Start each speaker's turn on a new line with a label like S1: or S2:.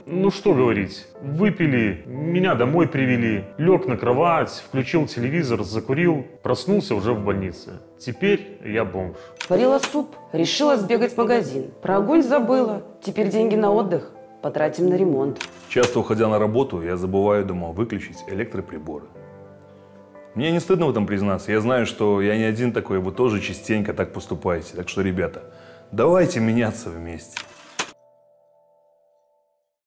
S1: Ну что говорить, выпили, меня домой привели, лег на кровать, включил телевизор, закурил, проснулся уже в больнице. Теперь я бомж.
S2: Варила суп, решила сбегать в магазин. Про огонь забыла. Теперь деньги на отдых потратим на ремонт.
S3: Часто, уходя на работу, я забываю дома выключить электроприборы. Мне не стыдно в этом признаться. Я знаю, что я не один такой, вы тоже частенько так поступаете. Так что, ребята, давайте меняться вместе.